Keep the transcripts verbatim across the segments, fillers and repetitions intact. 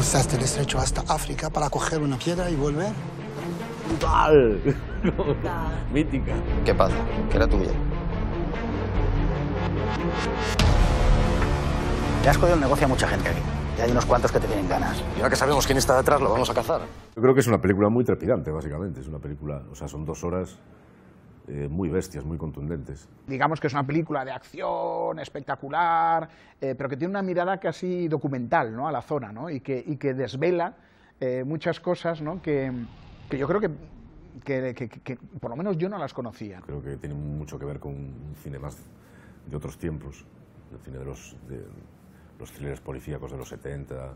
Cruzaste el estrecho hasta África para coger una piedra y volver. ¡Brutal! Mítica. ¿Qué pasa? ¿Qué era tuya? Le has jodido el negocio a mucha gente aquí. Y hay unos cuantos que te tienen ganas. Y ahora que sabemos quién está detrás, lo vamos a cazar. Yo creo que es una película muy trepidante, básicamente. Es una película, o sea, son dos horas eh, muy bestias, muy contundentes. Digamos que es una película de acción, espectacular, eh, pero que tiene una mirada casi documental, ¿no?, a la zona, ¿no?, y que, y que desvela eh, muchas cosas, ¿no?, que, que yo creo que, que, que, que por lo menos yo no las conocía. Creo que tiene mucho que ver con un cine más de otros tiempos, el cine de los... De, los thrillers policíacos de los setenta,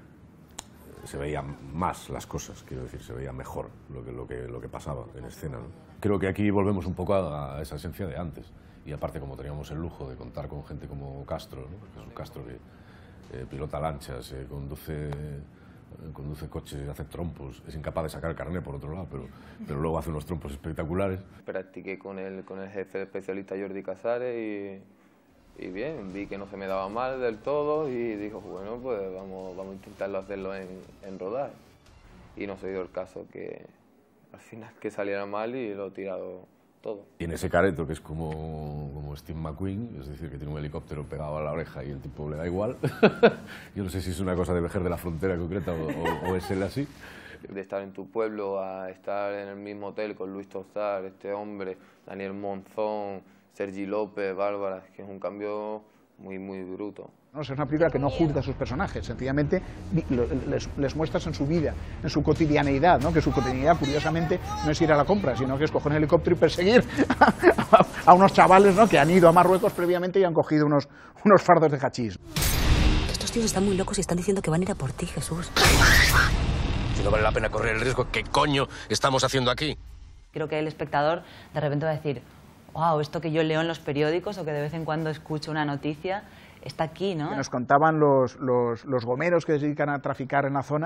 se veían más las cosas, quiero decir, se veía mejor lo que, lo que, lo que pasaba en escena, ¿no? Creo que aquí volvemos un poco a, a esa esencia de antes, y aparte como teníamos el lujo de contar con gente como Castro, ¿no? Jesús Castro, que eh, pilota lanchas, eh, conduce, eh, conduce coches, hace trompos, es incapaz de sacar el carnet por otro lado, pero, pero luego hace unos trompos espectaculares. Practiqué con el, con el jefe especialista Jordi Casares y... Y bien, vi que no se me daba mal del todo y dijo, bueno, pues vamos, vamos a intentarlo hacerlo en, en rodar. Y no se dio el caso que al final que saliera mal y lo he tirado todo. Tiene ese careto que es como, como Steve McQueen, es decir, que tiene un helicóptero pegado a la oreja y el tipo le da igual. Yo no sé si es una cosa de Vejer de la Frontera concreta o, o, o es él así. De estar en tu pueblo a estar en el mismo hotel con Luis Tosar, este hombre, Daniel Monzón, Sergi López, Bárbara, que es un cambio muy, muy bruto. No, es una película que no juzga a sus personajes, sencillamente les, les muestras en su vida, en su cotidianeidad, ¿no? Que su cotidianeidad, curiosamente, no es ir a la compra, sino que es coger un helicóptero y perseguir a, a unos chavales, ¿no?, que han ido a Marruecos previamente y han cogido unos, unos fardos de hachís. Estos tíos están muy locos y están diciendo que van a ir a por ti, Jesús. Si no vale la pena correr el riesgo, ¿qué coño estamos haciendo aquí? Creo que el espectador de repente va a decir, wow, esto que yo leo en los periódicos o que de vez en cuando escucho una noticia, está aquí, ¿no? Que nos contaban los, los, los gomeros que se dedican a traficar en la zona,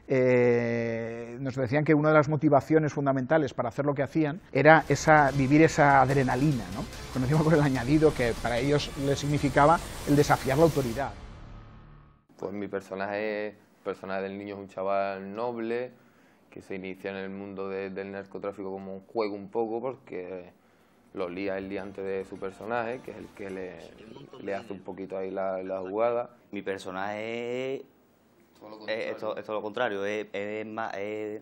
eh, nos decían que una de las motivaciones fundamentales para hacer lo que hacían era esa, vivir esa adrenalina, ¿no? Conocimos con el añadido que para ellos les significaba el desafiar la autoridad. Pues mi personaje, el personaje del niño es un chaval noble que se inicia en el mundo de, del narcotráfico como un juego un poco porque lo lía el día antes de su personaje, que es el que le, le hace un poquito ahí la, la jugada. Mi personaje es, es, todo, es todo lo contrario, es, es, más, es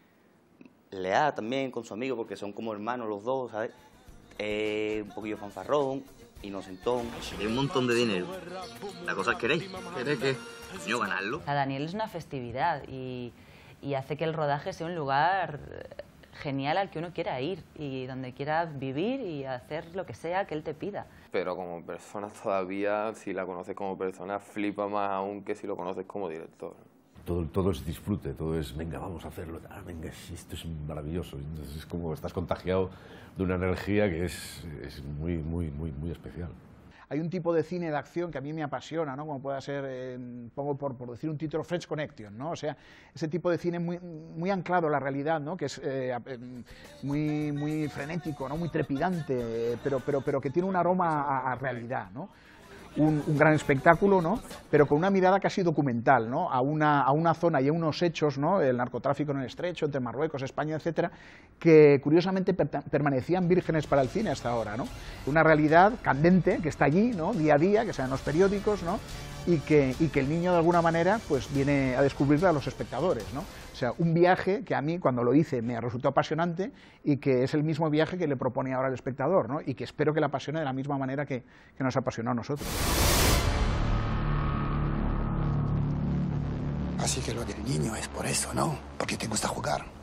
leal también con su amigo, porque son como hermanos los dos, ¿sabes? Es un poquillo fanfarrón, inocentón. Hay un montón de dinero. La cosa es queréis. ¿Queréis qué? Yo ganarlo. A Daniel es una festividad y, y hace que el rodaje sea un lugar genial al que uno quiera ir y donde quiera vivir y hacer lo que sea que él te pida. Pero como persona todavía, si la conoces como persona, flipa más aún que si lo conoces como director. Todo, todo es disfrute, todo es, venga, vamos a hacerlo, ah, venga, esto es maravilloso. Entonces es como estás contagiado de una energía que es, es muy, muy, muy, muy especial. Hay un tipo de cine de acción que a mí me apasiona, ¿no?, como pueda ser, eh, pongo por, por decir un título, French Connection, ¿no? O sea, ese tipo de cine muy, muy anclado a la realidad, ¿no?, que es eh, muy, muy frenético, ¿no?, muy trepidante, pero, pero, pero que tiene un aroma a, a realidad, ¿no? Un, un gran espectáculo, ¿no?, pero con una mirada casi documental, ¿no?, a una, a una zona y a unos hechos, ¿no?, el narcotráfico en el estrecho, entre Marruecos, España, etcétera, que curiosamente per permanecían vírgenes para el cine hasta ahora, ¿no? Una realidad candente que está allí, ¿no?, día a día, que se en los periódicos, ¿no?, y que, y que el niño de alguna manera pues viene a descubrirla a los espectadores, ¿no? O sea, un viaje que a mí cuando lo hice me resultó apasionante y que es el mismo viaje que le propone ahora al espectador, ¿no?, y que espero que le apasione de la misma manera que, que nos apasionó a nosotros. Así que lo del niño es por eso, ¿no? Porque te gusta jugar.